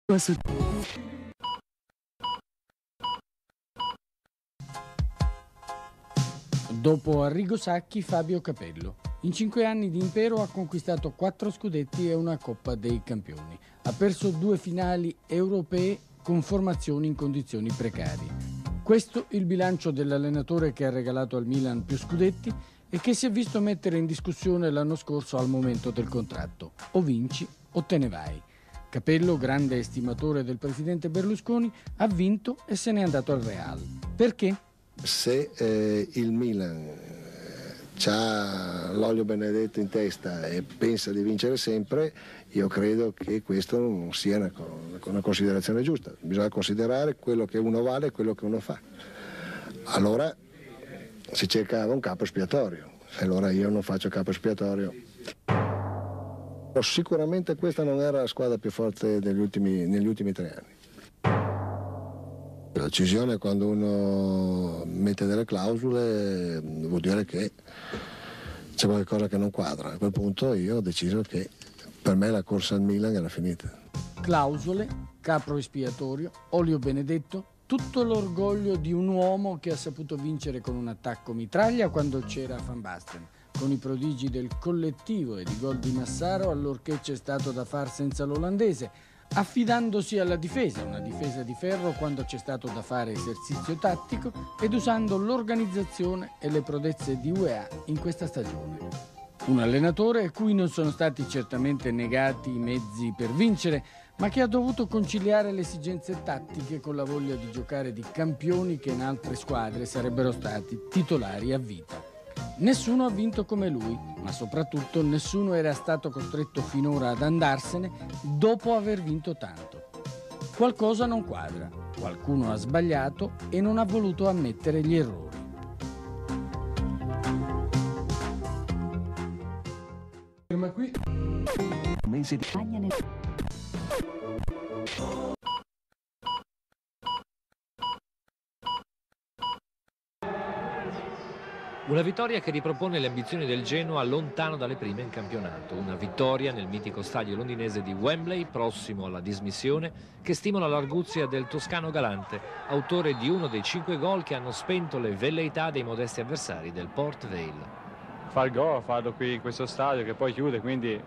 Dopo Arrigo Sacchi, Fabio Capello. In 5 anni di impero ha conquistato 4 scudetti e una Coppa dei Campioni. Ha perso 2 finali europee con formazioni in condizioni precarie. Questo il bilancio dell'allenatore che ha regalato al Milan più scudetti e che si è visto mettere in discussione l'anno scorso al momento del contratto. O vinci o te ne vai. Capello, grande estimatore del presidente Berlusconi, ha vinto e se n'è andato al Real. Perché? Se il Milan ha l'olio benedetto in testa e pensa di vincere sempre, io credo che questo non sia una considerazione giusta. Bisogna considerare quello che uno vale e quello che uno fa. Allora si cercava un capo espiatorio, allora io non faccio capo espiatorio. Sicuramente questa non era la squadra più forte negli ultimi 3 anni. La decisione, quando uno mette delle clausole, vuol dire che c'è qualcosa che non quadra. A quel punto io ho deciso che per me la corsa al Milan era finita. Clausole, capro espiatorio, olio benedetto, tutto l'orgoglio di un uomo che ha saputo vincere con un attacco mitraglia quando c'era Van Basten, con i prodigi del collettivo e di gol di Massaro allorché c'è stato da far senza l'olandese, affidandosi alla difesa, una difesa di ferro quando c'è stato da fare esercizio tattico ed usando l'organizzazione e le prodezze di UEA in questa stagione. Un allenatore a cui non sono stati certamente negati i mezzi per vincere, ma che ha dovuto conciliare le esigenze tattiche con la voglia di giocare di campioni che in altre squadre sarebbero stati titolari a vita. Nessuno ha vinto come lui, ma soprattutto nessuno era stato costretto finora ad andarsene dopo aver vinto tanto. Qualcosa non quadra, qualcuno ha sbagliato e non ha voluto ammettere gli errori. Ferma qui. Mesi di Una vittoria che ripropone le ambizioni del Genoa lontano dalle prime in campionato. Una vittoria nel mitico stadio londinese di Wembley, prossimo alla dismissione, che stimola l'arguzia del toscano Galante, autore di uno dei 5 gol che hanno spento le velleità dei modesti avversari del Port Vale. Fa il gol, farlo qui in questo stadio che poi chiude, quindi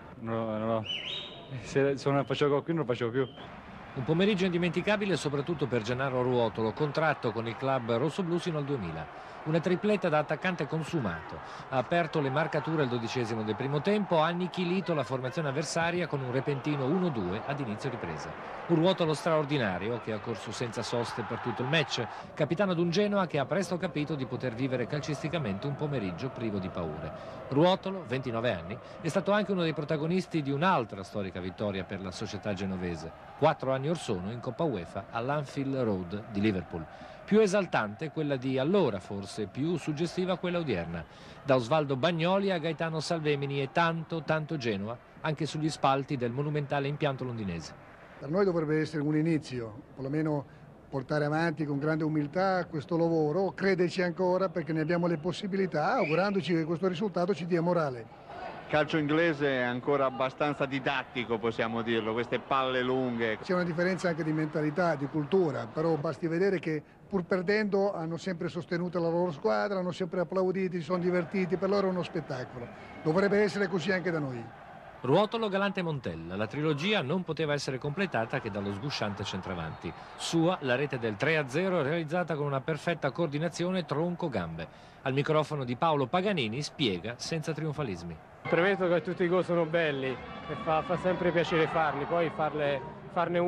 se non facevo gol qui non lo facevo più. Un pomeriggio indimenticabile soprattutto per Gennaro Ruotolo, contratto con il club rossoblu sino al 2000. Una tripletta da attaccante consumato. Ha aperto le marcature al 12° del primo tempo, ha annichilito la formazione avversaria con un repentino 1-2 ad inizio ripresa. Un Ruotolo straordinario che ha corso senza soste per tutto il match, capitano d'un Genoa che ha presto capito di poter vivere calcisticamente un pomeriggio privo di paure. Ruotolo, 29 anni, è stato anche uno dei protagonisti di un'altra storica vittoria per la società genovese, 4 anni or sono in Coppa UEFA all'Anfield Road di Liverpool. Più esaltante quella di allora, forse più suggestiva quella odierna. Da Osvaldo Bagnoli a Gaetano Salvemini e tanto Genoa, anche sugli spalti del monumentale impianto londinese. Per noi dovrebbe essere un inizio, perlomeno portare avanti con grande umiltà questo lavoro, crederci ancora perché ne abbiamo le possibilità, augurandoci che questo risultato ci dia morale. Il calcio inglese è ancora abbastanza didattico, possiamo dirlo, queste palle lunghe. C'è una differenza anche di mentalità, di cultura, però basti vedere che pur perdendo hanno sempre sostenuto la loro squadra, hanno sempre applaudito, si sono divertiti, per loro è uno spettacolo. Dovrebbe essere così anche da noi. Ruotolo, Galante e Montella. La trilogia non poteva essere completata che dallo sgusciante centravanti. Sua la rete del 3-0 realizzata con una perfetta coordinazione tronco-gambe. Al microfono di Paolo Paganini spiega senza trionfalismi. Premetto che tutti i gol sono belli e fa sempre piacere farli, poi farne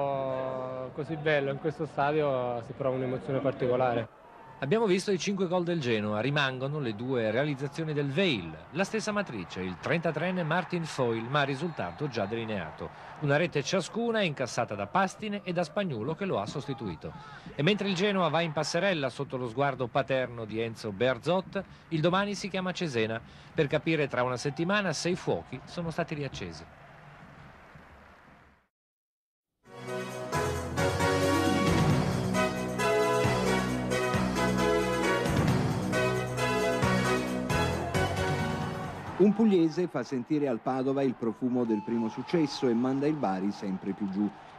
uno così bello in questo stadio si prova un'emozione particolare. Abbiamo visto i 5 gol del Genoa, rimangono le 2 realizzazioni del Vale, la stessa matrice, il 33enne Martin Foyle, ma risultato già delineato. Una rete ciascuna incassata da Pastine e da Spagnuolo che lo ha sostituito. E mentre il Genoa va in passerella sotto lo sguardo paterno di Enzo Bearzot, il domani si chiama Cesena, per capire tra una settimana se i fuochi sono stati riaccesi. Un pugliese fa sentire al Padova il profumo del primo successo e manda il Bari sempre più giù.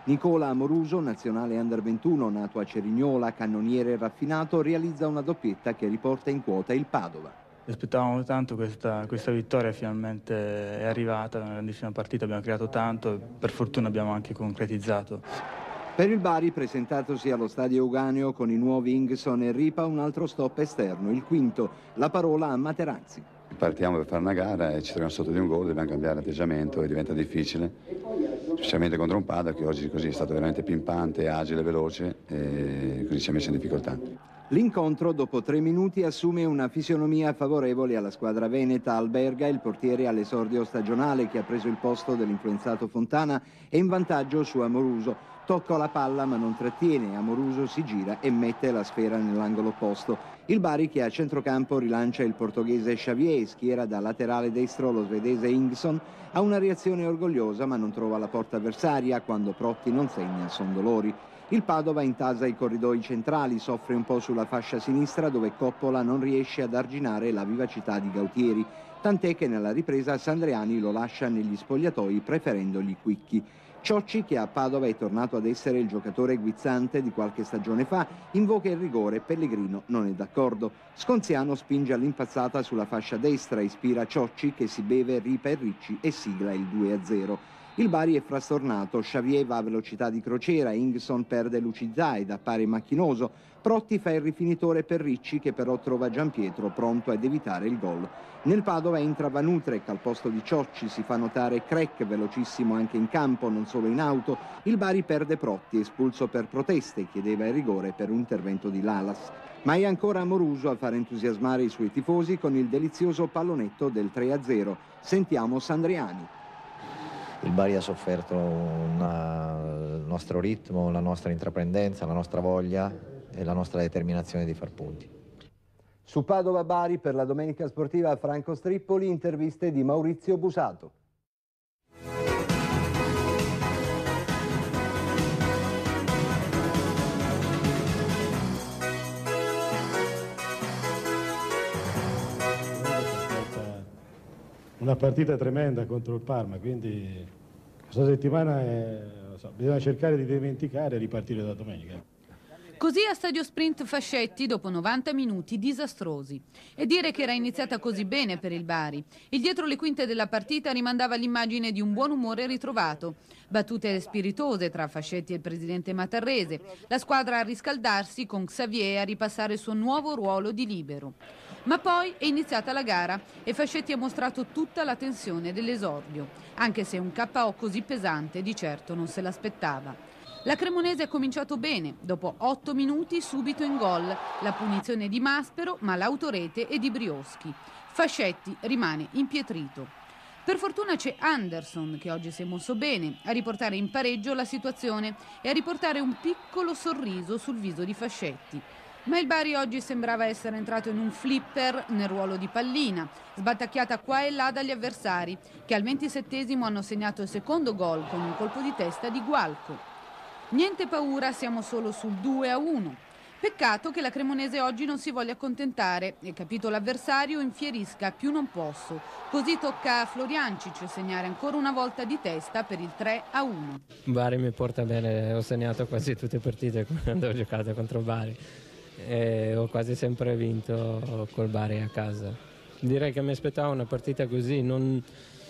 Nicola Amoruso, nazionale Under 21, nato a Cerignola, cannoniere raffinato, realizza una doppietta che riporta in quota il Padova. Aspettavamo tanto questa vittoria, finalmente è arrivata, una grandissima partita, abbiamo creato tanto e per fortuna abbiamo anche concretizzato. Per il Bari, presentatosi allo stadio Euganeo con i nuovi Ingson e Ripa, un altro stop esterno, il quinto, la parola a Materazzi. Partiamo per fare una gara e ci troviamo sotto di un gol, dobbiamo cambiare atteggiamento e diventa difficile, specialmente contro un Padova che oggi così è stato veramente pimpante, agile, veloce e così ci ha messo in difficoltà. L'incontro dopo 3 minuti assume una fisionomia favorevole alla squadra veneta. Alberga, il portiere all'esordio stagionale che ha preso il posto dell'influenzato Fontana, è in vantaggio su Amoruso. Tocca la palla ma non trattiene, Amoruso si gira e mette la sfera nell'angolo opposto. Il Bari, che a centrocampo rilancia il portoghese Xavier, schiera da laterale destro lo svedese Ingson, ha una reazione orgogliosa ma non trova la porta avversaria. Quando Protti non segna son dolori. Il Padova intasa i corridoi centrali, soffre un po' sulla fascia sinistra dove Coppola non riesce ad arginare la vivacità di Gautieri, tant'è che nella ripresa Sandriani lo lascia negli spogliatoi preferendogli Quicchi. Ciocci, che a Padova è tornato ad essere il giocatore guizzante di qualche stagione fa, invoca il rigore, Pellegrino non è d'accordo. Sconziano spinge all'impazzata sulla fascia destra, ispira Ciocci che si beve Ripa e Ricci e sigla il 2-0. Il Bari è frastornato, Xavier va a velocità di crociera, Ingson perde lucidità ed appare macchinoso, Protti fa il rifinitore per Ricci che però trova Gianpietro pronto ad evitare il gol. Nel Padova entra Vanutrek al posto di Ciocci, si fa notare Crack, velocissimo anche in campo, non solo in auto. Il Bari perde Protti, espulso per proteste, chiedeva il rigore per un intervento di Lalas. Ma è ancora Amoruso a far entusiasmare i suoi tifosi con il delizioso pallonetto del 3-0. Sentiamo Sandriani. Il Bari ha sofferto il nostro ritmo, la nostra intraprendenza, la nostra voglia e la nostra determinazione di far punti. Su Padova Bari per la Domenica Sportiva Franco Strippoli, interviste di Maurizio Busato. Una partita tremenda contro il Parma, quindi questa settimana bisogna cercare di dimenticare e ripartire da domenica. Così a Stadio Sprint Fascetti dopo 90 minuti disastrosi. E dire che era iniziata così bene per il Bari. Il dietro le quinte della partita rimandava l'immagine di un buon umore ritrovato. Battute spiritose tra Fascetti e il presidente Matarrese. La squadra a riscaldarsi con Xavier a ripassare il suo nuovo ruolo di libero. Ma poi è iniziata la gara e Fascetti ha mostrato tutta la tensione dell'esordio, anche se un KO così pesante di certo non se l'aspettava. La Cremonese ha cominciato bene, dopo 8 minuti subito in gol, la punizione di Maspero, ma l'autorete è di Brioschi. Fascetti rimane impietrito. Per fortuna c'è Anderson, che oggi si è mosso bene, a riportare in pareggio la situazione e a riportare un piccolo sorriso sul viso di Fascetti. Ma il Bari oggi sembrava essere entrato in un flipper nel ruolo di pallina, sbattacchiata qua e là dagli avversari, che al 27esimo hanno segnato il secondo gol con un colpo di testa di Gualco. Niente paura, siamo solo sul 2-1. Peccato che la Cremonese oggi non si voglia accontentare e, capito l'avversario, infierisca più non posso. Così tocca a Floriancic segnare ancora una volta di testa per il 3-1. Bari mi porta bene, ho segnato quasi tutte le partite quando ho giocato contro Bari e ho quasi sempre vinto col Bari a casa. Direi che mi aspettavo una partita così, non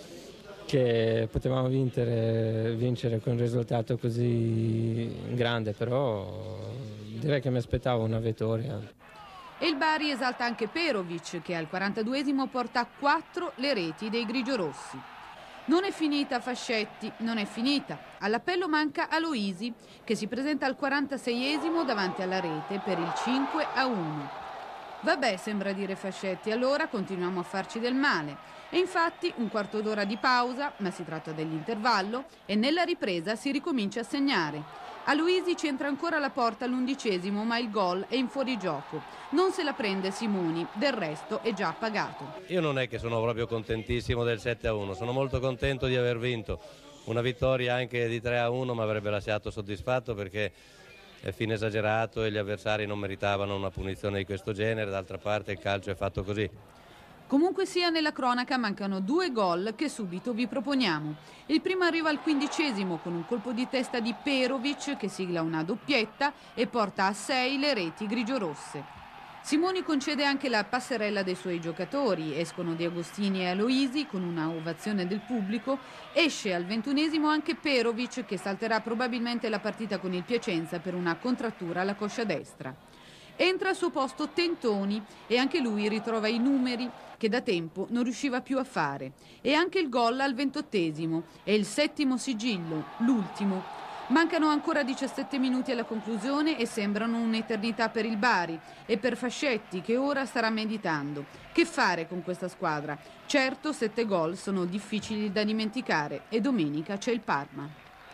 che potevamo vincere con un risultato così grande, però direi che mi aspettavo una vittoria. E il Bari esalta anche Perovic, che al 42esimo porta a 4 le reti dei grigiorossi. Non è finita Fascetti, non è finita. All'appello manca Aloisi, che si presenta al 46esimo davanti alla rete per il 5-1. Vabbè, sembra dire Fascetti, allora continuiamo a farci del male. E infatti un quarto d'ora di pausa, ma si tratta dell'intervallo, e nella ripresa si ricomincia a segnare. Aloisi centra ancora la porta all'11esimo, ma il gol è in fuorigioco. Non se la prende Simoni, del resto è già pagato. Io non è che sono proprio contentissimo del 7-1, sono molto contento di aver vinto. Una vittoria anche di 3-1 mi avrebbe lasciato soddisfatto perché è fine esagerato e gli avversari non meritavano una punizione di questo genere, d'altra parte il calcio è fatto così. Comunque sia, nella cronaca mancano 2 gol che subito vi proponiamo. Il primo arriva al 15° con un colpo di testa di Perovic che sigla una doppietta e porta a 6 le reti grigio-rosse. Simoni concede anche la passerella dei suoi giocatori, escono De Agostini e Aloisi con una ovazione del pubblico, esce al 21° anche Perovic che salterà probabilmente la partita con il Piacenza per una contrattura alla coscia destra. Entra al suo posto Tentoni e anche lui ritrova i numeri che da tempo non riusciva più a fare. E anche il gol al 28° è il 7° sigillo, l'ultimo. Mancano ancora 17 minuti alla conclusione e sembrano un'eternità per il Bari e per Fascetti che ora starà meditando. Che fare con questa squadra? Certo, 7 gol sono difficili da dimenticare e domenica c'è il Parma.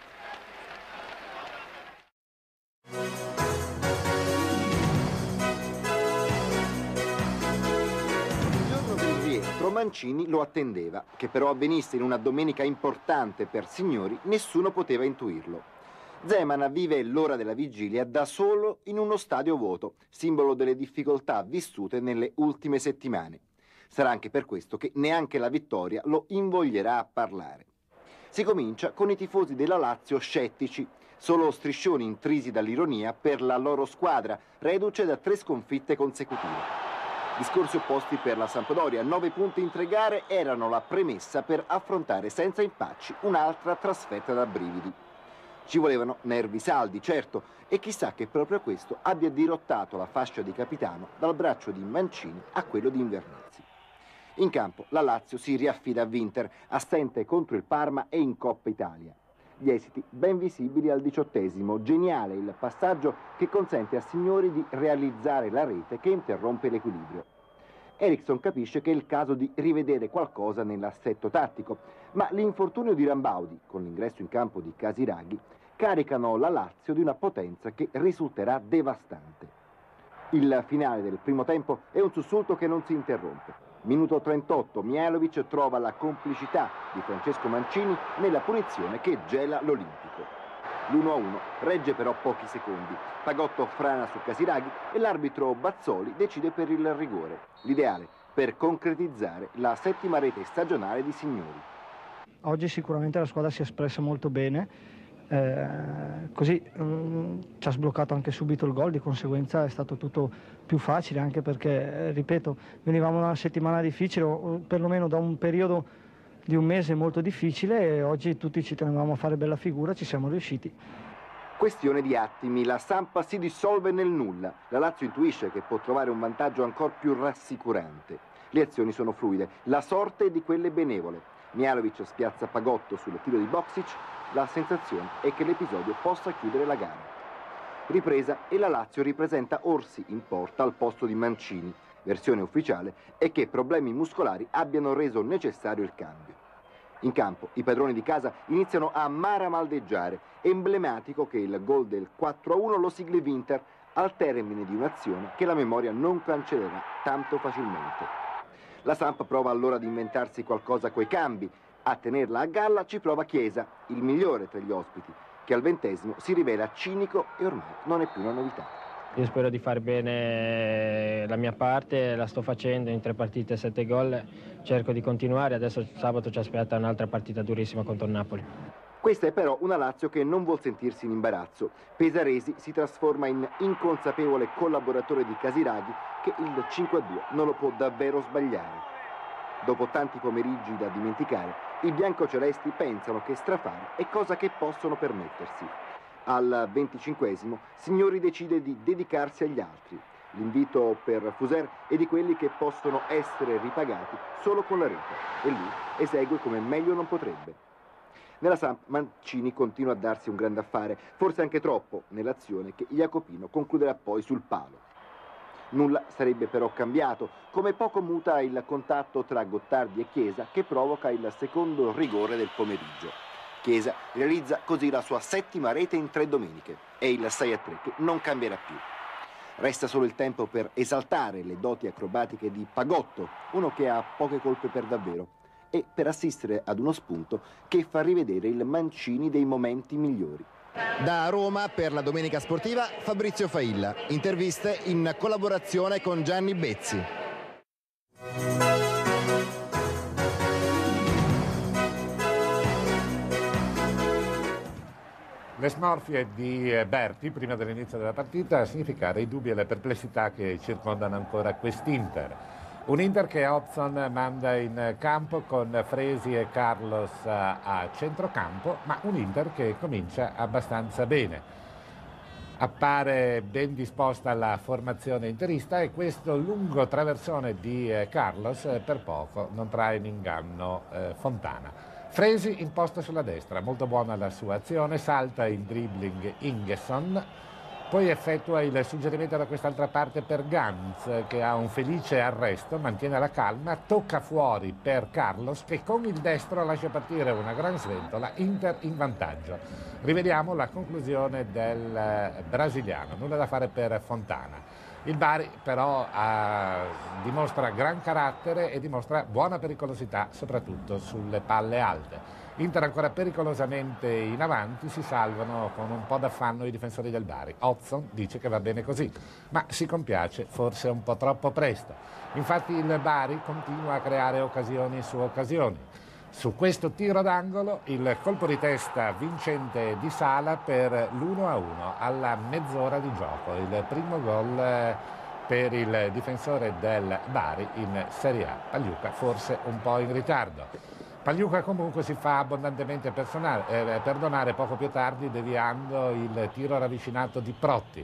Il giorno del rientro Mancini lo attendeva. Che però avvenisse in una domenica importante per Signori, nessuno poteva intuirlo. Zeman vive l'ora della vigilia da solo in uno stadio vuoto, simbolo delle difficoltà vissute nelle ultime settimane. Sarà anche per questo che neanche la vittoria lo invoglierà a parlare. Si comincia con i tifosi della Lazio scettici, solo striscioni intrisi dall'ironia per la loro squadra, reduce da 3 sconfitte consecutive. Discorsi opposti per la Sampdoria, 9 punti in 3 gare erano la premessa per affrontare senza impacci un'altra trasferta da brividi. Ci volevano nervi saldi, certo, e chissà che proprio questo abbia dirottato la fascia di capitano dal braccio di Mancini a quello di Invernazzi. In campo la Lazio si riaffida a Winter, assente contro il Parma e in Coppa Italia. Gli esiti ben visibili al 18°, geniale il passaggio che consente a Signori di realizzare la rete che interrompe l'equilibrio. Eriksson capisce che è il caso di rivedere qualcosa nell'assetto tattico, ma l'infortunio di Rambaudi, con l'ingresso in campo di Casiraghi, caricano la Lazio di una potenza che risulterà devastante. Il finale del primo tempo è un sussulto che non si interrompe. Minuto 38, Mihajlovic trova la complicità di Francesco Mancini nella punizione che gela l'Olimpico. L'1-1 regge però pochi secondi. Pagotto frana su Casiraghi e l'arbitro Bazzoli decide per il rigore, l'ideale per concretizzare la 7ª rete stagionale di Signori. Oggi sicuramente la squadra si è espressa molto bene, così ci ha sbloccato anche subito il gol, di conseguenza è stato tutto più facile, anche perché, ripeto, venivamo da una settimana difficile, o perlomeno da un periodo di un mese molto difficile, e oggi tutti ci tenevamo a fare bella figura, ci siamo riusciti. Questione di attimi, la Samp si dissolve nel nulla. La Lazio intuisce che può trovare un vantaggio ancora più rassicurante. Le azioni sono fluide, la sorte è di quelle benevole. Mihajlovic spiazza Pagotto sul tiro di Boksic, la sensazione è che l'episodio possa chiudere la gara. Ripresa e la Lazio ripresenta Orsi in porta al posto di Mancini. Versione ufficiale è che problemi muscolari abbiano reso necessario il cambio. In campo i padroni di casa iniziano a maramaldeggiare, emblematico che il gol del 4-1 lo sigli Winter al termine di un'azione che la memoria non cancellerà tanto facilmente. La Samp prova allora ad inventarsi qualcosa coi cambi. A tenerla a galla ci prova Chiesa, il migliore tra gli ospiti, che al 20° si rivela cinico e ormai non è più una novità. Io spero di fare bene la mia parte, la sto facendo in 3 partite, 7 gol, cerco di continuare, adesso sabato ci aspetta un'altra partita durissima contro il Napoli. Questa è però una Lazio che non vuol sentirsi in imbarazzo. Pesaresi si trasforma in inconsapevole collaboratore di Casiraghi, che il 5-2 non lo può davvero sbagliare. Dopo tanti pomeriggi da dimenticare, i biancocelesti pensano che strafare è cosa che possono permettersi. Al 25° Signori decide di dedicarsi agli altri. L'invito per Fuser è di quelli che possono essere ripagati solo con la rete, e lui esegue come meglio non potrebbe. Nella Samp Mancini continua a darsi un grande affare, forse anche troppo, nell'azione che Jacopino concluderà poi sul palo. Nulla sarebbe però cambiato, come poco muta il contatto tra Gottardi e Chiesa che provoca il secondo rigore del pomeriggio. Chiesa realizza così la sua 7ª rete in 3 domeniche e il 6-3 che non cambierà più. Resta solo il tempo per esaltare le doti acrobatiche di Pagotto, uno che ha poche colpe per davvero, e per assistere ad uno spunto che fa rivedere il Mancini dei momenti migliori. Da Roma per la Domenica Sportiva Fabrizio Failla, interviste in collaborazione con Gianni Bezzi. Le smorfie di Berti prima dell'inizio della partita a significare i dubbi e le perplessità che circondano ancora quest'Inter. Un Inter che Hodgson manda in campo con Fresi e Carlos a centrocampo, ma un Inter che comincia abbastanza bene. Appare ben disposta la formazione interista e questo lungo traversone di Carlos per poco non trae in inganno Fontana. Fresi imposta sulla destra, molto buona la sua azione, salta in dribbling Ingesson, poi effettua il suggerimento da quest'altra parte per Ganz che ha un felice arresto, mantiene la calma, tocca fuori per Carlos che con il destro lascia partire una gran sventola, Inter in vantaggio. Rivediamo la conclusione del brasiliano, nulla da fare per Fontana. Il Bari però dimostra gran carattere e dimostra buona pericolosità soprattutto sulle palle alte. Inter ancora pericolosamente in avanti, si salvano con un po' d'affanno i difensori del Bari. Hodgson dice che va bene così, ma si compiace forse un po' troppo presto. Infatti il Bari continua a creare occasioni su occasioni. Su questo tiro d'angolo il colpo di testa vincente di Sala per l'1-1 alla mezz'ora di gioco. Il primo gol per il difensore del Bari in Serie A. Pagliuca forse un po' in ritardo. Pagliuca comunque si fa abbondantemente perdonare poco più tardi deviando il tiro ravvicinato di Protti.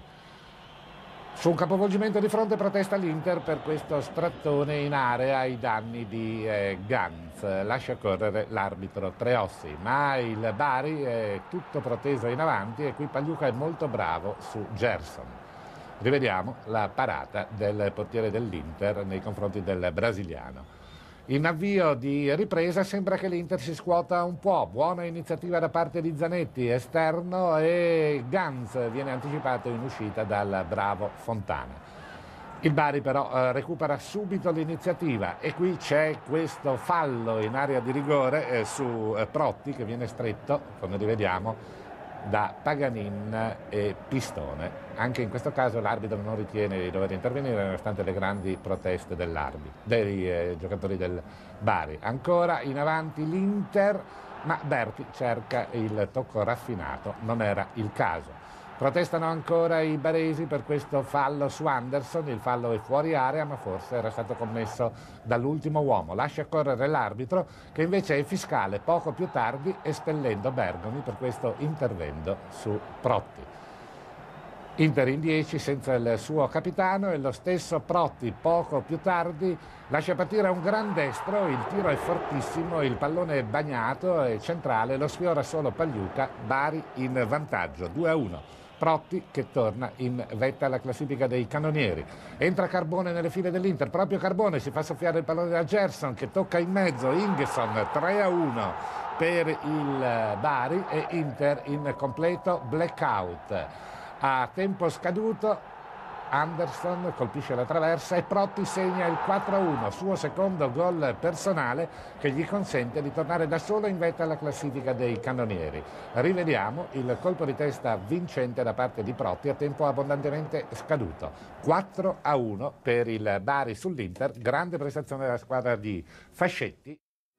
Su un capovolgimento di fronte protesta l'Inter per questo strattone in area ai danni di Ganz. Lascia correre l'arbitro Treossi, ma il Bari è tutto proteso in avanti e qui Pagliuca è molto bravo su Gerson. Rivediamo la parata del portiere dell'Inter nei confronti del brasiliano. In avvio di ripresa sembra che l'Inter si scuota un po', buona iniziativa da parte di Zanetti, esterno, e Ganz viene anticipato in uscita dal bravo Fontana. Il Bari però recupera subito l'iniziativa e qui c'è questo fallo in area di rigore su Protti che viene stretto, come rivediamo, da Paganin e Pistone. Anche in questo caso l'arbitro non ritiene di dover intervenire nonostante le grandi proteste dei giocatori del Bari. Ancora in avanti l'Inter, ma Berti cerca il tocco raffinato, non era il caso. Protestano ancora i baresi per questo fallo su Anderson, il fallo è fuori area ma forse era stato commesso dall'ultimo uomo. Lascia correre l'arbitro che invece è fiscale poco più tardi espellendo Bergomi per questo intervento su Protti. Inter in 10 senza il suo capitano e lo stesso Protti poco più tardi lascia partire un gran destro, il tiro è fortissimo, il pallone è bagnato e centrale, lo sfiora solo Pagliuca, Bari in vantaggio 2-1. Protti che torna in vetta alla classifica dei cannonieri. Entra Carbone nelle file dell'Inter, proprio Carbone si fa soffiare il pallone da Gerson che tocca in mezzo, Ingesson 3-1 per il Bari e Inter in completo blackout. A tempo scaduto Anderson colpisce la traversa e Protti segna il 4-1, suo secondo gol personale che gli consente di tornare da solo in vetta alla classifica dei cannonieri. Rivediamo il colpo di testa vincente da parte di Protti a tempo abbondantemente scaduto. 4-1 per il Bari sull'Inter, grande prestazione della squadra di Fascetti.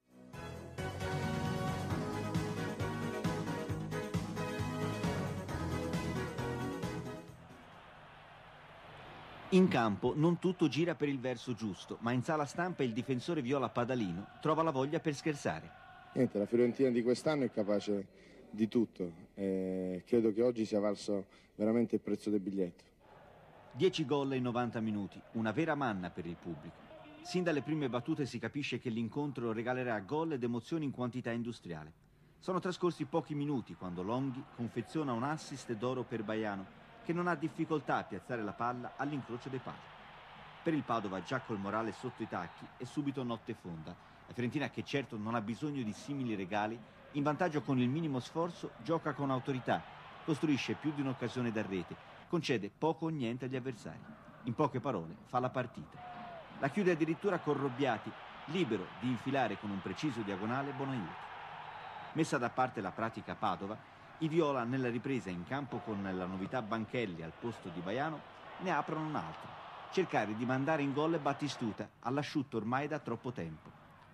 In campo non tutto gira per il verso giusto, ma in sala stampa il difensore viola Padalino trova la voglia per scherzare. Niente, la Fiorentina di quest'anno è capace di tutto. Credo che oggi sia valso veramente il prezzo del biglietto. 10 gol in 90 minuti, una vera manna per il pubblico. Sin dalle prime battute si capisce che l'incontro regalerà gol ed emozioni in quantità industriale. Sono trascorsi pochi minuti quando Longhi confeziona un assist d'oro per Baiano, che non ha difficoltà a piazzare la palla all'incrocio dei pali. Per il Padova già col morale sotto i tacchi è subito notte fonda. La Fiorentina, che certo non ha bisogno di simili regali, in vantaggio con il minimo sforzo, gioca con autorità, costruisce più di un'occasione da rete, concede poco o niente agli avversari. In poche parole, fa la partita. La chiude addirittura con Robbiati, libero di infilare con un preciso diagonale Bonaiuti. Messa da parte la pratica Padova, i viola nella ripresa in campo con la novità Banchelli al posto di Baiano ne aprono un'altra. Cercare di mandare in gol Battistuta, all'asciutto ormai da troppo tempo.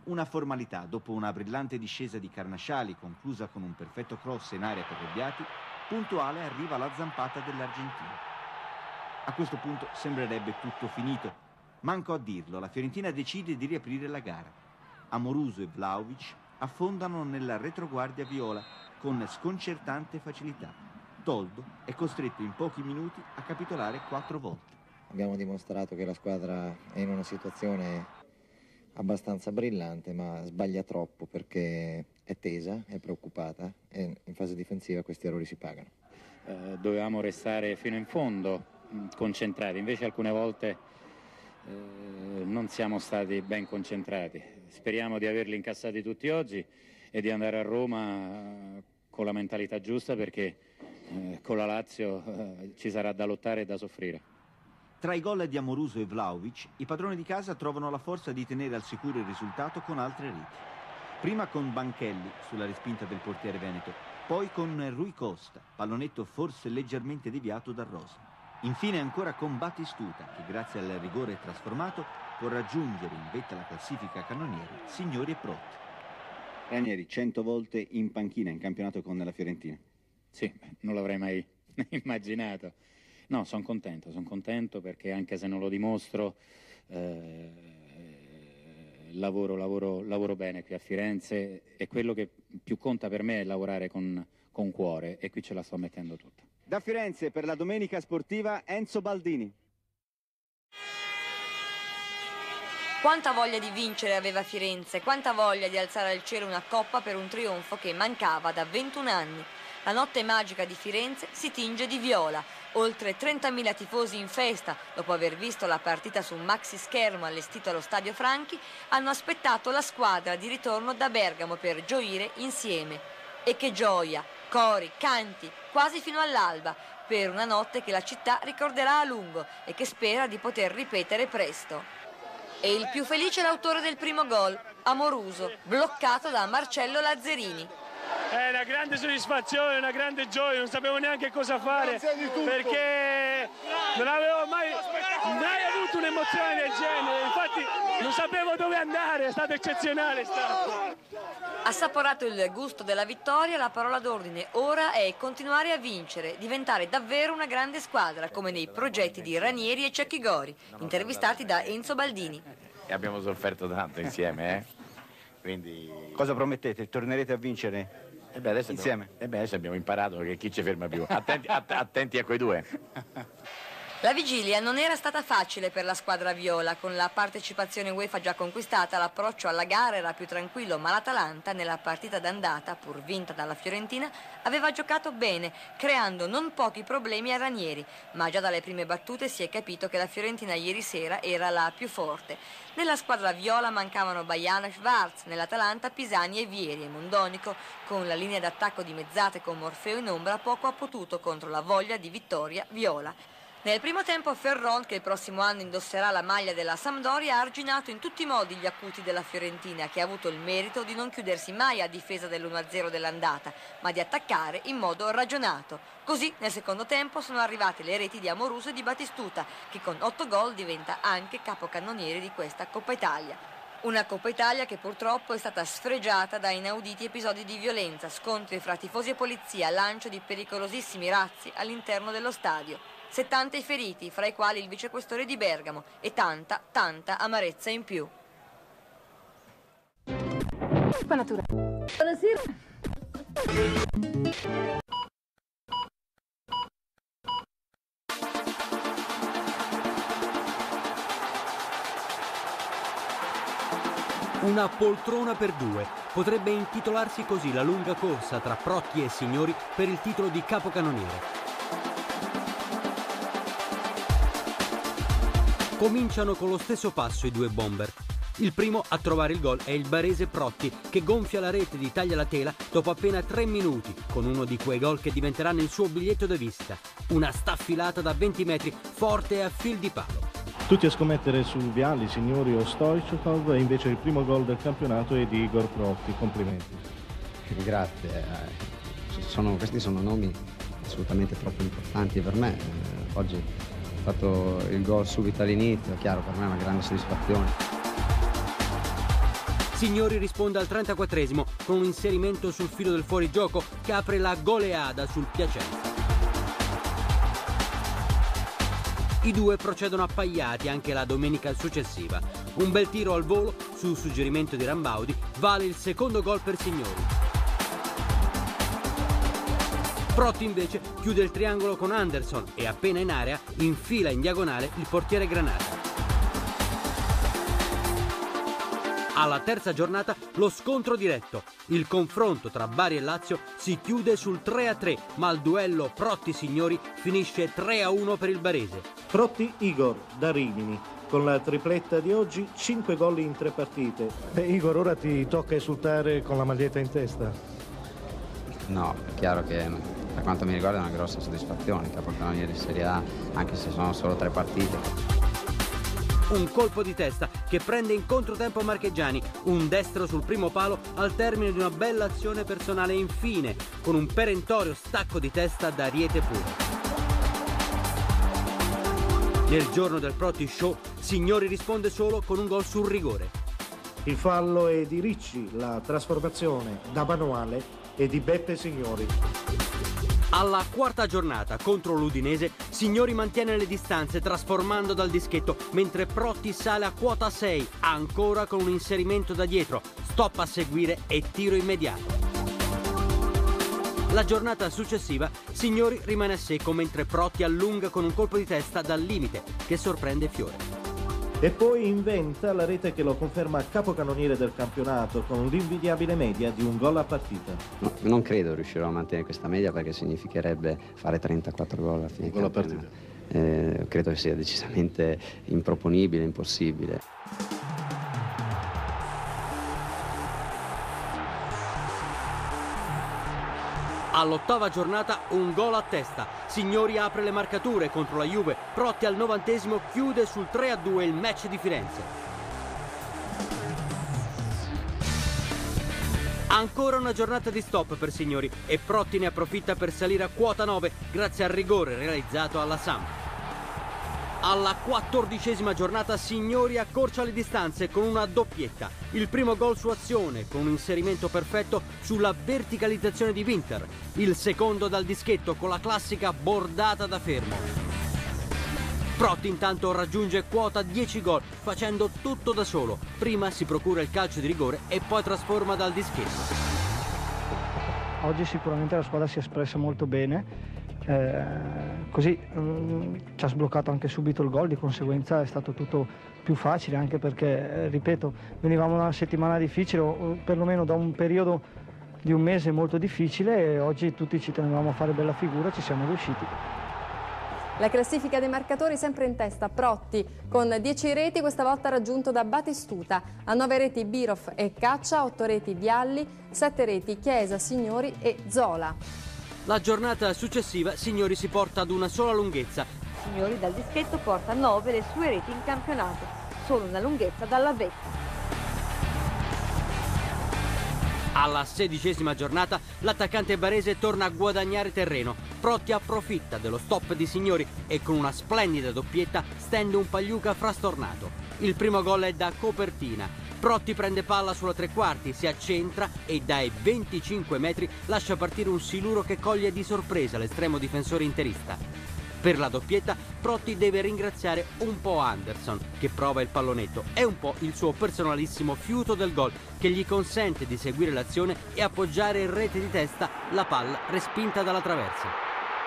una formalità dopo una brillante discesa di Carnasciali conclusa con un perfetto cross in aria per Robbiati. Puntuale arriva la zampata dell'argentino. A questo punto sembrerebbe tutto finito. Manco a dirlo, la Fiorentina decide di riaprire la gara. Amoruso e Vlahovic affondano nella retroguardia viola con sconcertante facilità. Toldo è costretto in pochi minuti a capitolare 4 volte. Abbiamo dimostrato che la squadra è in una situazione abbastanza brillante, ma sbaglia troppo perché è tesa, è preoccupata e in fase difensiva questi errori si pagano. Dovevamo restare fino in fondo concentrati, invece alcune volte non siamo stati ben concentrati. Speriamo di averli incassati tutti oggi e di andare a Roma con la mentalità giusta, perché con la Lazio ci sarà da lottare e da soffrire. Tra i gol di Amoruso e Vlahovic, i padroni di casa trovano la forza di tenere al sicuro il risultato con altre reti. Prima con Banchelli sulla respinta del portiere veneto, poi con Rui Costa, pallonetto forse leggermente deviato da Rosa. Infine ancora con Battistuta, che grazie al rigore trasformato può raggiungere in vetta alla classifica cannonieri Signori e Protti. Ranieri 100 volte in panchina in campionato con la Fiorentina. Sì, non l'avrei mai immaginato. No, sono contento perché anche se non lo dimostro lavoro bene qui a Firenze, e quello che più conta per me è lavorare con cuore, e qui ce la sto mettendo tutta. Da Firenze per la domenica sportiva Enzo Baldini. Quanta voglia di vincere aveva Firenze, quanta voglia di alzare al cielo una coppa per un trionfo che mancava da 21 anni. La notte magica di Firenze si tinge di viola. Oltre 30.000 tifosi in festa, dopo aver visto la partita su un maxi schermo allestito allo Stadio Franchi, hanno aspettato la squadra di ritorno da Bergamo per gioire insieme. E che gioia! Cori, canti, quasi fino all'alba, per una notte che la città ricorderà a lungo e che spera di poter ripetere presto. E il più felice è l'autore del primo gol, Amoruso, bloccato da Marcello Lazzerini. È una grande soddisfazione, una grande gioia, non sapevo neanche cosa fare, perché non avevo mai avuto un'emozione del genere, infatti non sapevo dove andare, è stato eccezionale. Assaporato il gusto della vittoria, la parola d'ordine ora è continuare a vincere, diventare davvero una grande squadra, come nei progetti di Ranieri e Cecchi Gori, intervistati da Enzo Baldini. E abbiamo sofferto tanto insieme, Quindi... Cosa promettete? Tornerete a vincere insieme? Adesso abbiamo imparato che chi ci ferma più. Attenti a quei due. La vigilia non era stata facile per la squadra viola, con la partecipazione UEFA già conquistata, l'approccio alla gara era più tranquillo, ma l'Atalanta nella partita d'andata, pur vinta dalla Fiorentina, aveva giocato bene, creando non pochi problemi a Ranieri, ma già dalle prime battute si è capito che la Fiorentina ieri sera era la più forte. Nella squadra viola mancavano Baiana e Schwarz, nell'Atalanta Pisani e Vieri, e Mondonico, con la linea d'attacco dimezzata e con Morfeo in ombra, poco ha potuto contro la voglia di vittoria viola. Nel primo tempo Ferron, che il prossimo anno indosserà la maglia della Sampdoria, ha arginato in tutti i modi gli acuti della Fiorentina, che ha avuto il merito di non chiudersi mai a difesa dell'1-0 dell'andata, ma di attaccare in modo ragionato. Così nel secondo tempo sono arrivate le reti di Amoruso e di Battistuta, che con 8 gol diventa anche capocannoniere di questa Coppa Italia. Una Coppa Italia che purtroppo è stata sfregiata da inauditi episodi di violenza, scontri fra tifosi e polizia, lancio di pericolosissimi razzi all'interno dello stadio. 70 i feriti, fra i quali il vicequestore di Bergamo, e tanta amarezza in più. Buonasera. Una poltrona per due. Potrebbe intitolarsi così la lunga corsa tra Protti e Signori per il titolo di capocannoniere. Cominciano con lo stesso passo i due bomber. Il primo a trovare il gol è il barese Protti, che gonfia la rete di taglia la tela dopo appena 3 minuti, con uno di quei gol che diventeranno il suo biglietto da visita. Una staffilata da 20 metri, forte e a fil di palo. Tutti a scommettere su Vialli, Signori o Stoichkov, e invece il primo gol del campionato è di Igor Protti. Complimenti. Grazie. Questi sono nomi assolutamente troppo importanti per me. Oggi ho fatto il gol subito all'inizio, chiaro, per me è una grande soddisfazione. Signori risponde al 34esimo con un inserimento sul filo del fuorigioco che apre la goleada sul Piacenza. I due procedono appaiati anche la domenica successiva. Un bel tiro al volo, su suggerimento di Rambaudi, vale il secondo gol per Signori. Protti invece chiude il triangolo con Anderson e appena in area infila in diagonale il portiere Granata. Alla terza giornata lo scontro diretto. Il confronto tra Bari e Lazio si chiude sul 3-3, ma il duello Protti-Signori finisce 3-1 per il barese. Protti Igor da Rimini. Con la tripletta di oggi 5 gol in 3 partite. Igor, ora ti tocca esultare con la maglietta in testa? No, è chiaro che per quanto mi riguarda è una grossa soddisfazione, capocannoniere di Serie A, anche se sono solo 3 partite. Un colpo di testa che prende in controtempo Marchegiani, un destro sul primo palo al termine di una bella azione personale e infine con un perentorio stacco di testa da Ariete puro. Nel giorno del Protti Show, Signori risponde solo con un gol sul rigore. Il fallo è di Ricci, la trasformazione da manuale è di Beppe Signori. Alla quarta giornata contro l'Udinese, Signori mantiene le distanze trasformando dal dischetto, mentre Protti sale a quota 6, ancora con un inserimento da dietro, stop a seguire e tiro immediato. La giornata successiva, Signori rimane a secco mentre Protti allunga con un colpo di testa dal limite che sorprende Fiore. E poi inventa la rete che lo conferma capocannoniere del campionato con l'invidiabile media di un gol a partita. No, non credo riuscirò a mantenere questa media perché significherebbe fare 34 gol a fine campionato. Credo che sia decisamente improponibile, impossibile. All'ottava giornata un gol a testa. Signori apre le marcature contro la Juve. Protti al 90esimo chiude sul 3-2 il match di Firenze. Ancora una giornata di stop per Signori e Protti ne approfitta per salire a quota 9 grazie al rigore realizzato alla Samp. Alla 14esima giornata Signori accorcia le distanze con una doppietta. Il primo gol su azione con un inserimento perfetto sulla verticalizzazione di Winter. Il secondo dal dischetto con la classica bordata da fermo. Protti intanto raggiunge quota 10 gol facendo tutto da solo. Prima si procura il calcio di rigore e poi trasforma dal dischetto. Oggi sicuramente la squadra si è espressa molto bene. Così ci ha sbloccato anche subito il gol, di conseguenza è stato tutto più facile, anche perché, ripeto, venivamo da una settimana difficile, o perlomeno da un periodo di un mese molto difficile, e oggi tutti ci tenevamo a fare bella figura, ci siamo riusciti. La classifica dei marcatori sempre in testa, Protti con 10 reti, questa volta raggiunto da Batistuta, a 9 reti Birov e Caccia, a 8 reti Vialli, 7 reti Chiesa, Signori e Zola. La giornata successiva Signori si porta ad una sola lunghezza. Signori dal dischetto porta 9 le sue reti in campionato, solo una lunghezza dalla vetta. Alla 16esima giornata l'attaccante barese torna a guadagnare terreno. Protti approfitta dello stop di Signori e con una splendida doppietta stende un Pagliuca frastornato. Il primo gol è da copertina. Protti prende palla sulla tre quarti, si accentra e dai 25 metri lascia partire un siluro che coglie di sorpresa l'estremo difensore interista. Per la doppietta Protti deve ringraziare un po' Anderson che prova il pallonetto e un po' il suo personalissimo fiuto del gol che gli consente di seguire l'azione e appoggiare in rete di testa la palla respinta dalla traversa.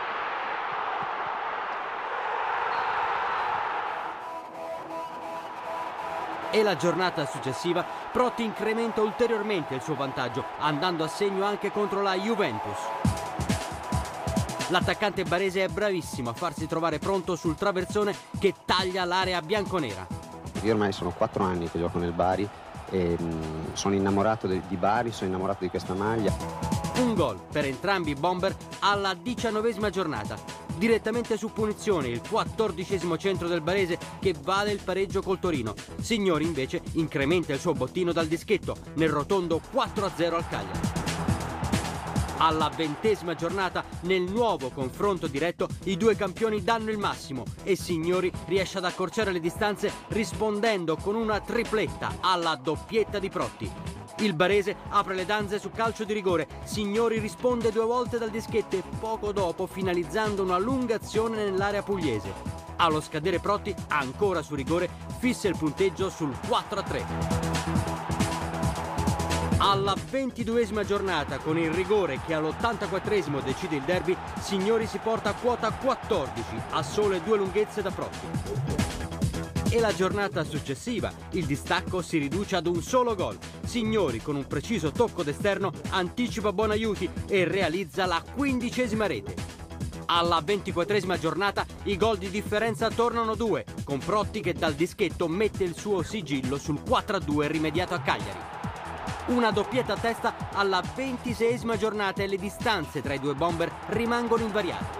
E la giornata successiva Protti incrementa ulteriormente il suo vantaggio andando a segno anche contro la Juventus. L'attaccante barese è bravissimo a farsi trovare pronto sul traversone che taglia l'area bianconera. Io ormai sono 4 anni che gioco nel Bari e sono innamorato di Bari, sono innamorato di questa maglia. Un gol per entrambi i bomber alla 19esima giornata. Direttamente su punizione il 14esimo centro del barese che vale il pareggio col Torino. Signori invece incrementa il suo bottino dal dischetto nel rotondo 4-0 al Cagliari. Alla 20ª giornata, nel nuovo confronto diretto, i due campioni danno il massimo e Signori riesce ad accorciare le distanze rispondendo con una tripletta alla doppietta di Protti. Il barese apre le danze su calcio di rigore, Signori risponde 2 volte dal dischetto e poco dopo finalizzando una lunga azione nell'area pugliese. Allo scadere Protti, ancora su rigore, fissa il punteggio sul 4-3. Alla 22ª giornata, con il rigore che all'84esimo decide il derby, Signori si porta a quota 14, a sole 2 lunghezze da Protti. E la giornata successiva, il distacco si riduce ad un solo gol. Signori, con un preciso tocco d'esterno, anticipa Bonaiuti e realizza la 15ª rete. Alla 24ª giornata i gol di differenza tornano 2, con Protti che dal dischetto mette il suo sigillo sul 4-2 rimediato a Cagliari. Una doppietta a testa alla 26ª giornata e le distanze tra i due bomber rimangono invariate.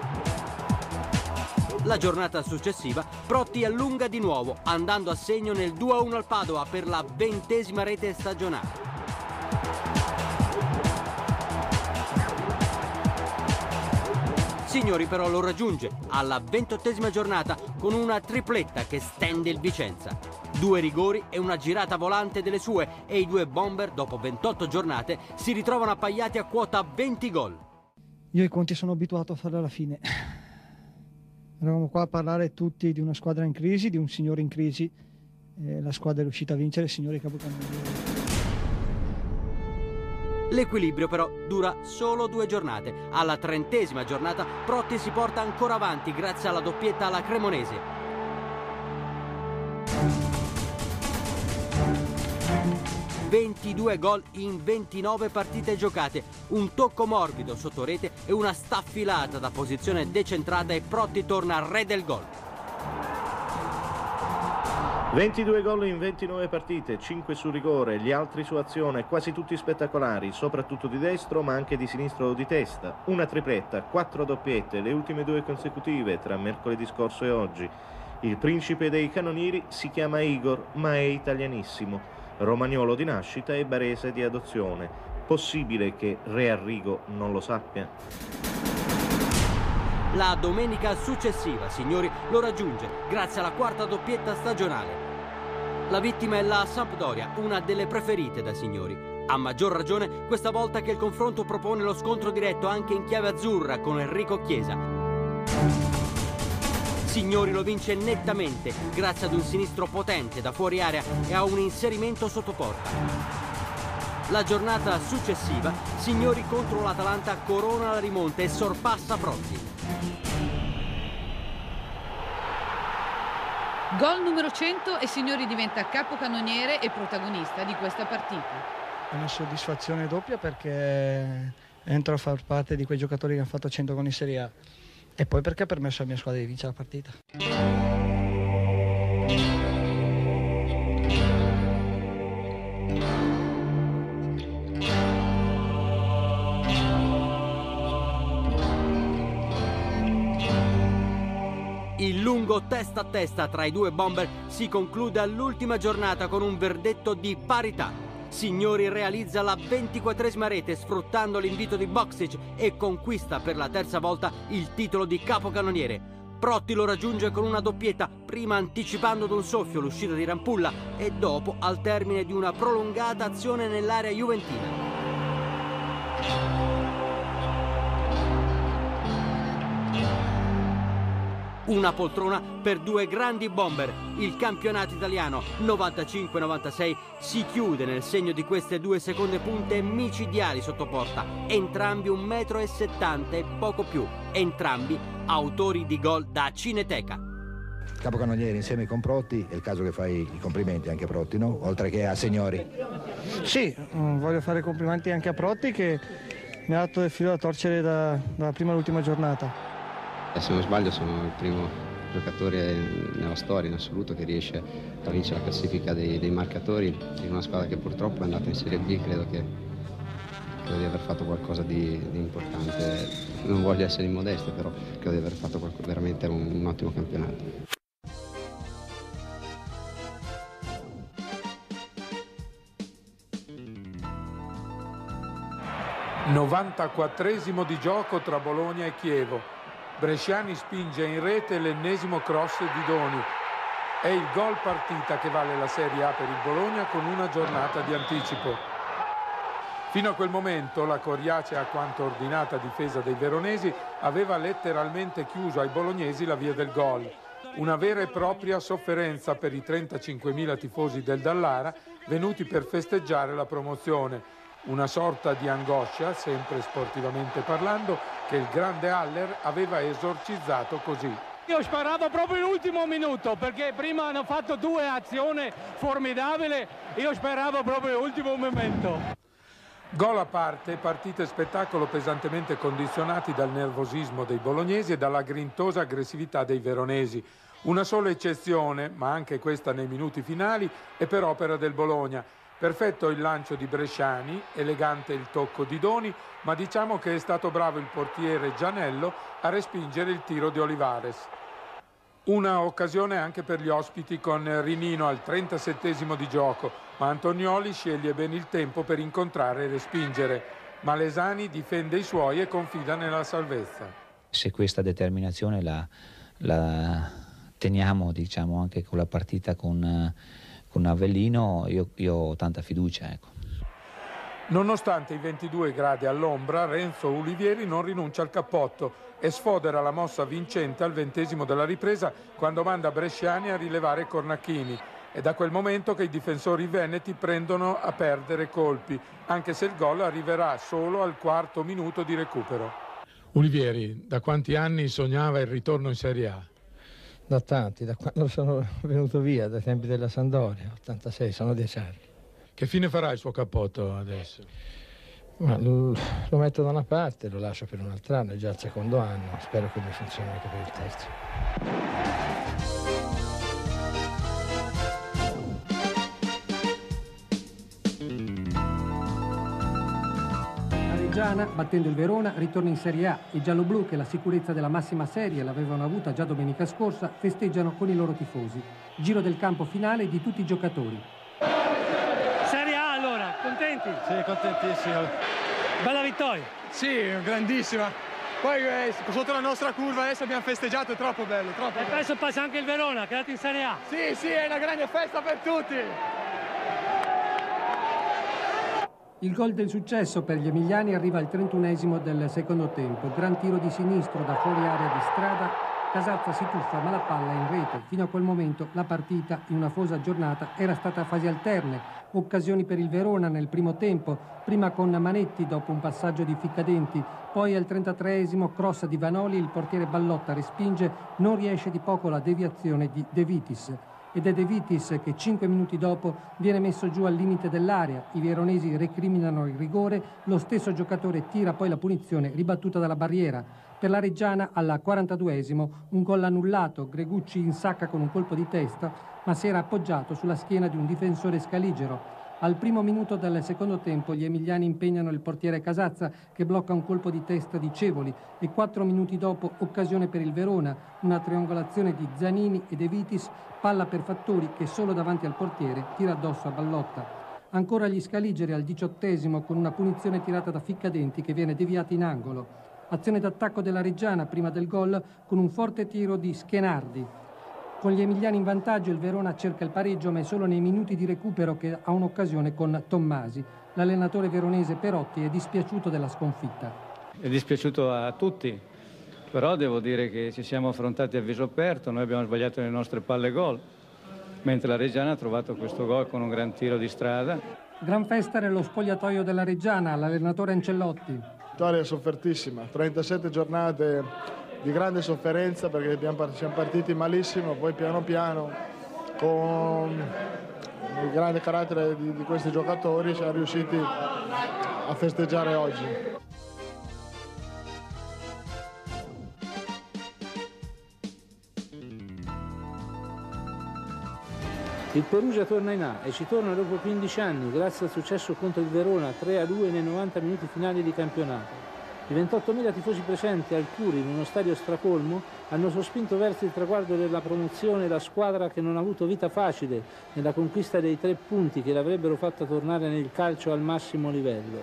La giornata successiva Protti allunga di nuovo, andando a segno nel 2-1 al Padova per la 20ª rete stagionale. Signori però lo raggiunge alla 28ª giornata con una tripletta che stende il Vicenza. 2 rigori e una girata volante delle sue e i due bomber, dopo 28 giornate, si ritrovano appaiati a quota 20 gol. Io i conti sono abituato a farli alla fine. Eravamo qua a parlare tutti di una squadra in crisi, di un Signori in crisi. La squadra è riuscita a vincere, Signori capocannoniere. L'equilibrio però dura solo 2 giornate. Alla 30ª giornata Protti si porta ancora avanti grazie alla doppietta alla Cremonese. ...22 gol in 29 partite giocate, un tocco morbido sotto rete e una staffilata da posizione decentrata e Protti torna re del gol. 22 gol in 29 partite, 5 su rigore, gli altri su azione, quasi tutti spettacolari, soprattutto di destro ma anche di sinistro o di testa. Una tripletta, 4 doppiette, le ultime 2 consecutive tra mercoledì scorso e oggi. Il principe dei cannonieri si chiama Igor, ma è italianissimo. Romagnolo di nascita e barese di adozione. Possibile che Re Arrigo non lo sappia? La domenica successiva, Signori lo raggiunge grazie alla 4ª doppietta stagionale. La vittima è la Sampdoria, una delle preferite da Signori. A maggior ragione questa volta che il confronto propone lo scontro diretto anche in chiave azzurra con Enrico Chiesa. Signori lo vince nettamente grazie ad un sinistro potente da fuori area e a un inserimento sotto porta. La giornata successiva, Signori contro l'Atalanta corona la rimonta e sorpassa Protti. Gol numero 100 e Signori diventa capocannoniere e protagonista di questa partita. È una soddisfazione doppia perché entro a far parte di quei giocatori che hanno fatto 100 gol in Serie A e poi perché ha permesso alla mia squadra di vincere la partita. Il lungo testa a testa tra i due bomber si conclude all'ultima giornata con un verdetto di parità. Signori realizza la 24ª rete sfruttando l'invito di Boksic e conquista per la 3ª volta il titolo di capocannoniere. Protti lo raggiunge con una doppietta, prima anticipando d'un soffio l'uscita di Rampulla e dopo al termine di una prolungata azione nell'area juventina. Una poltrona per 2 grandi bomber. Il campionato italiano 95-96 si chiude nel segno di queste 2 seconde punte micidiali sotto porta. Entrambi 1,70 m e poco più. Entrambi autori di gol da Cineteca. Capocannoniere insieme con Protti, è il caso che fai i complimenti anche a Protti, no? Oltre che a Signori. Sì, voglio fare complimenti anche a Protti che mi ha dato il filo da torcere dalla prima all'ultima giornata. Se non sbaglio sono il primo giocatore nella storia in assoluto che riesce a vincere la classifica dei marcatori in una squadra che purtroppo è andata in Serie B. Credo di aver fatto qualcosa di importante, non voglio essere immodesto, però credo di aver fatto veramente un ottimo campionato. 94esimo di gioco tra Bologna e Chievo. Bresciani spinge in rete l'ennesimo cross di Doni. È il gol partita che vale la Serie A per il Bologna con una giornata di anticipo. Fino a quel momento la coriacea quanto ordinata difesa dei veronesi aveva letteralmente chiuso ai bolognesi la via del gol. Una vera e propria sofferenza per i 35.000 tifosi del Dallara venuti per festeggiare la promozione. Una sorta di angoscia, sempre sportivamente parlando, che il grande Haller aveva esorcizzato così. Io speravo proprio l'ultimo minuto, perché prima hanno fatto due azioni formidabili, io speravo proprio l'ultimo momento. Gol a parte, partite e spettacolo pesantemente condizionati dal nervosismo dei bolognesi e dalla grintosa aggressività dei veronesi. Una sola eccezione, ma anche questa nei minuti finali, è per opera del Bologna. Perfetto il lancio di Bresciani, elegante il tocco di Doni, ma diciamo che è stato bravo il portiere Gianello a respingere il tiro di Olivares. Una occasione anche per gli ospiti con Rinino al 37esimo di gioco, ma Antonioli sceglie bene il tempo per incontrare e respingere. Malesani difende i suoi e confida nella salvezza. Se questa determinazione la teniamo, diciamo, anche con la partita con Avellino, io ho tanta fiducia, ecco. Nonostante i 22 gradi all'ombra, Renzo Ulivieri non rinuncia al cappotto e sfodera la mossa vincente al 20° della ripresa quando manda Bresciani a rilevare Cornacchini. È da quel momento che i difensori veneti prendono a perdere colpi, anche se il gol arriverà solo al 4° minuto di recupero. Ulivieri, da quanti anni sognava il ritorno in Serie A? Da tanti, da quando sono venuto via, dai tempi della Sampdoria, 86, sono 10 anni. Che fine farà il suo cappotto adesso? Ma lo metto da una parte, lo lascio per un altro anno, è già il secondo anno, spero che mi funzioni anche per il terzo. Reggiana, battendo il Verona, ritorna in Serie A. I gialloblu, che la sicurezza della massima serie l'avevano avuta già domenica scorsa, festeggiano con i loro tifosi. Giro del campo finale di tutti i giocatori. Serie A allora, contenti? Sì, contentissimo. Bella vittoria. Sì, grandissima. Poi sotto la nostra curva adesso abbiamo festeggiato, è troppo bello, troppo bello. E adesso passa anche il Verona, che è andato in Serie A. Sì, sì, è una grande festa per tutti. Il gol del successo per gli emiliani arriva al 31esimo del secondo tempo. Gran tiro di sinistro da fuori area di strada. Casazza si tuffa ma la palla è in rete. Fino a quel momento la partita, in una fosa giornata, era stata a fasi alterne. Occasioni per il Verona nel primo tempo, prima con Manetti dopo un passaggio di Ficcadenti, poi al 33esimo cross di Vanoli, il portiere Ballotta respinge, non riesce di poco la deviazione di De Vitis. Ed è De Vitis che 5 minuti dopo viene messo giù al limite dell'area. I veronesi recriminano il rigore, lo stesso giocatore tira poi la punizione ribattuta dalla barriera. Per la Reggiana alla 42esimo un gol annullato, Gregucci insacca con un colpo di testa ma si era appoggiato sulla schiena di un difensore scaligero. Al primo minuto del secondo tempo gli emiliani impegnano il portiere Casazza che blocca un colpo di testa di Cevoli e 4 minuti dopo occasione per il Verona, una triangolazione di Zanini e De Vitis, palla per Fattori che solo davanti al portiere tira addosso a Ballotta. Ancora gli scaligeri al 18esimo con una punizione tirata da Ficcadenti che viene deviata in angolo. Azione d'attacco della Reggiana prima del gol con un forte tiro di Schenardi. Con gli emiliani in vantaggio il Verona cerca il pareggio ma è solo nei minuti di recupero che ha un'occasione con Tommasi. L'allenatore veronese Perotti è dispiaciuto della sconfitta. È dispiaciuto a tutti, però devo dire che ci siamo affrontati a viso aperto, noi abbiamo sbagliato le nostre palle gol, mentre la Reggiana ha trovato questo gol con un gran tiro di strada. Gran festa nello spogliatoio della Reggiana, l'allenatore Ancellotti. Vittoria soffertissima, 37 giornate di grande sofferenza perché siamo partiti malissimo, poi piano piano con il grande carattere di questi giocatori siamo riusciti a festeggiare oggi. Il Perugia torna in A e ci torna dopo 15 anni grazie al successo contro il Verona 3-2 nei 90 minuti finali di campionato. I 28.000 tifosi presenti al Curi in uno stadio stracolmo hanno sospinto verso il traguardo della promozione la squadra che non ha avuto vita facile nella conquista dei 3 punti che l'avrebbero fatta tornare nel calcio al massimo livello.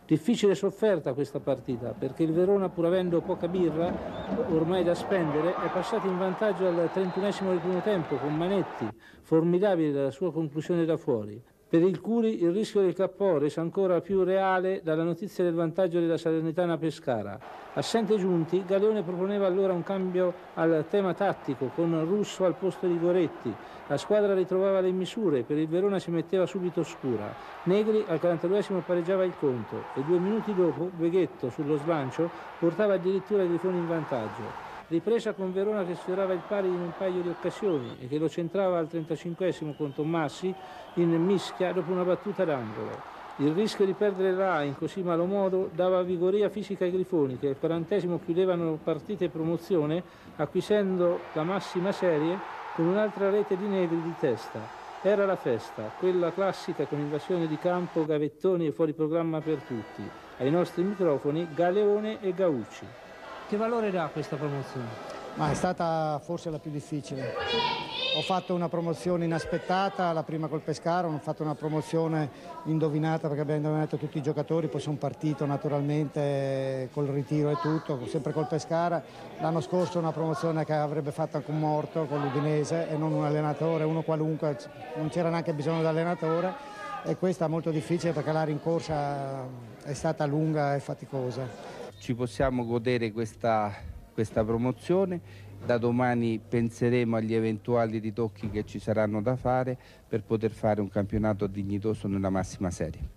Difficile e sofferta questa partita, perché il Verona, pur avendo poca birra ormai da spendere, è passato in vantaggio al 31esimo del primo tempo con Manetti, formidabile dalla sua conclusione da fuori. Per il Curi il rischio del KO reso ancora più reale dalla notizia del vantaggio della Salernitana Pescara. Assente Giunti, Galeone proponeva allora un cambio al tema tattico con Russo al posto di Goretti. La squadra ritrovava le misure, per il Verona si metteva subito scura. Negri al 42esimo pareggiava il conto e 2 minuti dopo Beghetto sullo slancio portava addirittura i grifoni in vantaggio. Ripresa con Verona che sfiorava il pari in un paio di occasioni e che lo centrava al 35esimo con Tommassi in mischia dopo una battuta d'angolo. Il rischio di perdere l'A in così malo modo dava vigoria fisica ai grifoni che al 40esimo chiudevano partita e promozione acquisendo la massima serie con un'altra rete di Negri di testa. Era la festa, quella classica con invasione di campo, gavettoni e fuori programma per tutti. Ai nostri microfoni Galeone e Gaucci. Che valore dà questa promozione? Ma è stata forse la più difficile. Ho fatto una promozione inaspettata, la prima col Pescara, ho fatto una promozione indovinata perché abbiamo indovinato tutti i giocatori, poi sono partito naturalmente col ritiro e tutto, sempre col Pescara. L'anno scorso una promozione che avrebbe fatto anche un morto con l'Udinese e non un allenatore, uno qualunque, non c'era neanche bisogno di allenatore, e questa è molto difficile perché la rincorsa è stata lunga e faticosa. Ci possiamo godere questa promozione, da domani penseremo agli eventuali ritocchi che ci saranno da fare per poter fare un campionato dignitoso nella massima serie.